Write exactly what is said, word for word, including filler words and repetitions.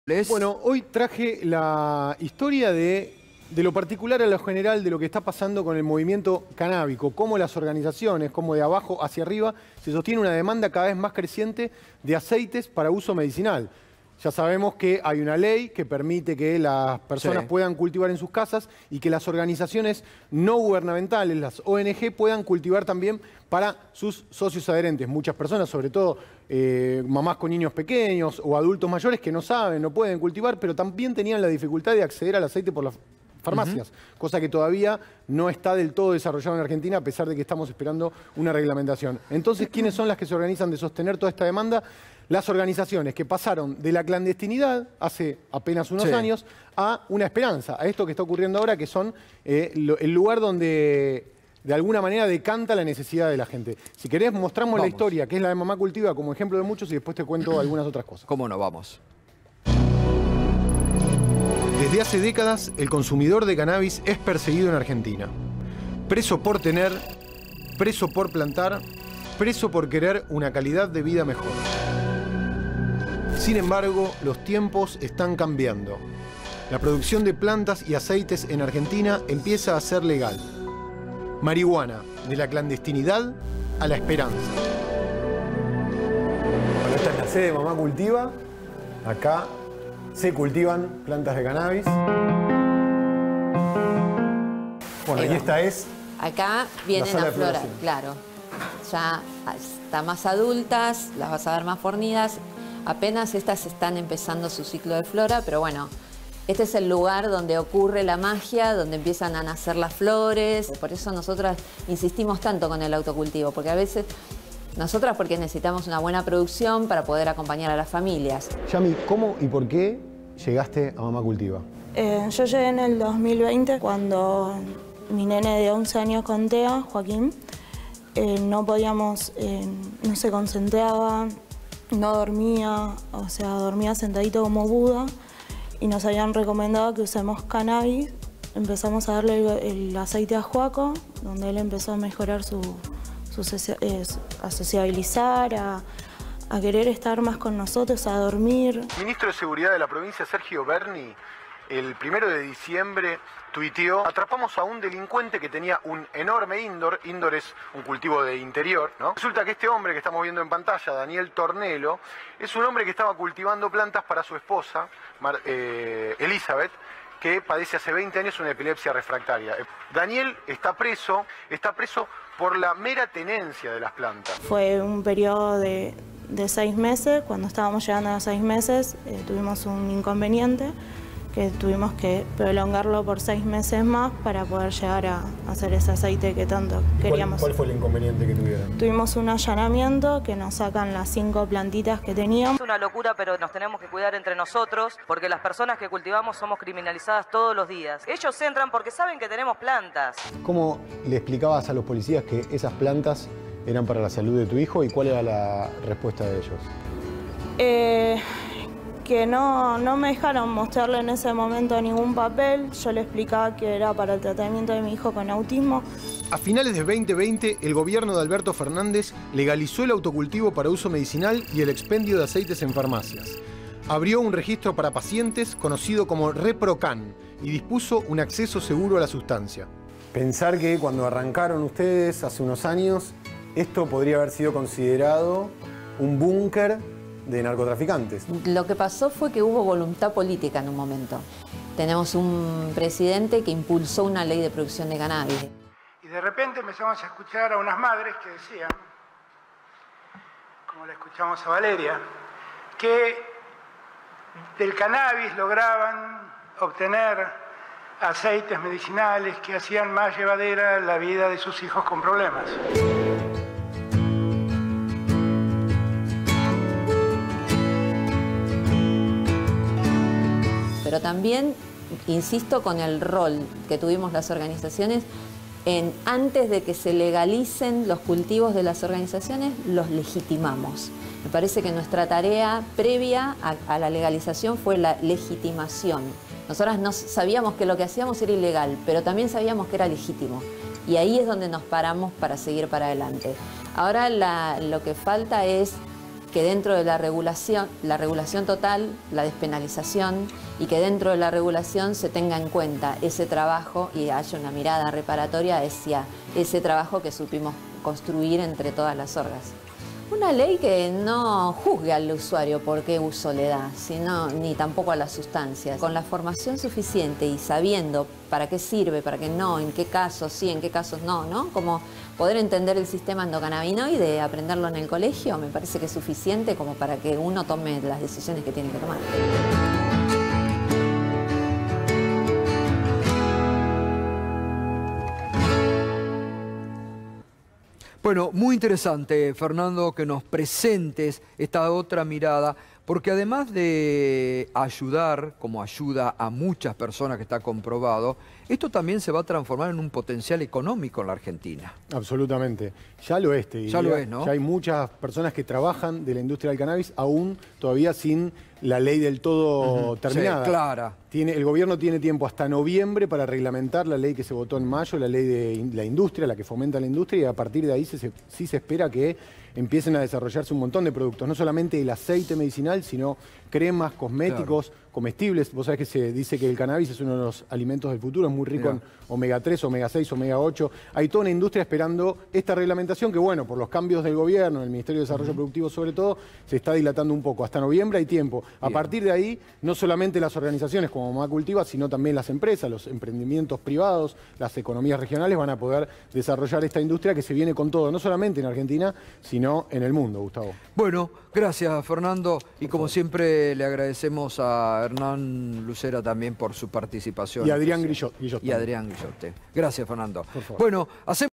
Bueno, hoy traje la historia de, de lo particular a lo general de lo que está pasando con el movimiento canábico, cómo las organizaciones, cómo de abajo hacia arriba se sostiene una demanda cada vez más creciente de aceites para uso medicinal. Ya sabemos que hay una ley que permite que las personas sí. puedan cultivar en sus casas y que las organizaciones no gubernamentales, las O N G, puedan cultivar también para sus socios adherentes. Muchas personas, sobre todo eh, mamás con niños pequeños o adultos mayores que no saben, no pueden cultivar, pero también tenían la dificultad de acceder al aceite por las farmacias, uh-huh. cosa que todavía no está del todo desarrollada en Argentina, a pesar de que estamos esperando una reglamentación. Entonces, ¿quiénes son las que se organizan de sostener toda esta demanda? Las organizaciones que pasaron de la clandestinidad hace apenas unos sí. años a una esperanza, a esto que está ocurriendo ahora, que son eh, lo, el lugar donde de alguna manera decanta la necesidad de la gente. Si querés, mostramos vamos. la historia, que es la de Mamá Cultiva, como ejemplo de muchos, y después te cuento algunas otras cosas. ¿Cómo no? Vamos. Desde hace décadas, el consumidor de cannabis es perseguido en Argentina. Preso por tener, preso por plantar, preso por querer una calidad de vida mejor. Sin embargo, los tiempos están cambiando. La producción de plantas y aceites en Argentina empieza a ser legal. Marihuana, de la clandestinidad a la esperanza. Bueno, esta es la sede de Mamá Cultiva. Acá se cultivan plantas de cannabis. Bueno, y esta es... Acá vienen a florar, claro. Ya están más adultas, las vas a ver más fornidas. Apenas estas están empezando su ciclo de flora, pero bueno, este es el lugar donde ocurre la magia, donde empiezan a nacer las flores. Por eso nosotras insistimos tanto con el autocultivo, porque a veces nosotras porque necesitamos una buena producción para poder acompañar a las familias. Yami, ¿cómo y por qué llegaste a Mamá Cultiva? Eh, yo llegué en el dos mil veinte cuando mi nene de once años con T E A, Joaquín, eh, no podíamos, eh, no se concentraba, no dormía, o sea, dormía sentadito como Buda y nos habían recomendado que usemos cannabis. Empezamos a darle el, el aceite a Joaco, donde él empezó a mejorar su, su eh, a sociabilizar, a, a querer estar más con nosotros, a dormir. El ministro de Seguridad de la provincia, Sergio Berni, el primero de diciembre tuiteó: atrapamos a un delincuente que tenía un enorme indoor. Indoor es un cultivo de interior, ¿no? Resulta que este hombre que estamos viendo en pantalla, Daniel Tornelo, es un hombre que estaba cultivando plantas para su esposa, Mar, eh, Elizabeth, que padece hace veinte años una epilepsia refractaria. Daniel está preso, está preso por la mera tenencia de las plantas. Fue un periodo de, de seis meses. Cuando estábamos llegando a los seis meses, eh, tuvimos un inconveniente, que tuvimos que prolongarlo por seis meses más para poder llegar a hacer ese aceite que tanto queríamos. ¿Cuál, cuál fue el inconveniente que tuvieron? Tuvimos un allanamiento que nos sacan las cinco plantitas que teníamos. Es una locura, pero nos tenemos que cuidar entre nosotros, porque las personas que cultivamos somos criminalizadas todos los días. Ellos entran porque saben que tenemos plantas. ¿Cómo le explicabas a los policías que esas plantas eran para la salud de tu hijo y cuál era la respuesta de ellos? Eh... que no, no me dejaron mostrarle en ese momento ningún papel. Yo le explicaba que era para el tratamiento de mi hijo con autismo. A finales de veinte veinte, el gobierno de Alberto Fernández legalizó el autocultivo para uso medicinal y el expendio de aceites en farmacias. Abrió un registro para pacientes conocido como ReproCan y dispuso un acceso seguro a la sustancia. Pensar que cuando arrancaron ustedes hace unos años, esto podría haber sido considerado un búnker de narcotraficantes. Lo que pasó fue que hubo voluntad política en un momento. Tenemos un presidente que impulsó una ley de producción de cannabis. Y de repente empezamos a escuchar a unas madres que decían, como la escuchamos a Valeria, que del cannabis lograban obtener aceites medicinales que hacían más llevadera la vida de sus hijos con problemas. Pero también, insisto, con el rol que tuvimos las organizaciones, en, antes de que se legalicen los cultivos de las organizaciones, los legitimamos. Me parece que nuestra tarea previa a, a la legalización fue la legitimación. Nosotras no sabíamos que lo que hacíamos era ilegal, pero también sabíamos que era legítimo. Y ahí es donde nos paramos para seguir para adelante. Ahora la, lo que falta es que dentro de la regulación, la regulación total, la despenalización, y que dentro de la regulación se tenga en cuenta ese trabajo y haya una mirada reparatoria hacia ese trabajo que supimos construir entre todas las orgas. Una ley que no juzgue al usuario por qué uso le da, sino, ni tampoco a las sustancias. Con la formación suficiente y sabiendo para qué sirve, para qué no, en qué casos sí, en qué casos no, ¿no? Como poder entender el sistema endocannabinoide, aprenderlo en el colegio, me parece que es suficiente como para que uno tome las decisiones que tiene que tomar. Bueno, muy interesante, Fernando, que nos presentes esta otra mirada, porque además de ayudar, como ayuda a muchas personas que está comprobado, esto también se va a transformar en un potencial económico en la Argentina. Absolutamente. Ya lo es, te diría. Ya lo es, ¿no? Ya hay muchas personas que trabajan de la industria del cannabis, aún todavía sin la ley del todo uh-huh. terminada. Sí, clara. Tiene, el gobierno tiene tiempo hasta noviembre para reglamentar la ley que se votó en mayo, la ley de in, la industria, la que fomenta la industria, y a partir de ahí se, se, sí se espera que empiecen a desarrollarse un montón de productos, no solamente el aceite medicinal, sino cremas, cosméticos, claro. comestibles. Vos sabés que se dice que el cannabis es uno de los alimentos del futuro, es muy rico Mirá. en omega tres, omega seis, omega ocho. Hay toda una industria esperando esta reglamentación que, bueno, por los cambios del gobierno, el Ministerio de Desarrollo uh-huh. Productivo sobre todo, se está dilatando un poco. Hasta noviembre hay tiempo. A Bien. partir de ahí, no solamente las organizaciones como Mamá Cultiva, sino también las empresas, los emprendimientos privados, las economías regionales van a poder desarrollar esta industria que se viene con todo, no solamente en Argentina, sino en el mundo, Gustavo. Bueno, gracias, Fernando. Y como siempre, le agradecemos a Hernán Lucera también por su participación. Y a Adrián Guillot. Y a Adrián Guillot. Gracias, Fernando. Por favor. Bueno, hacemos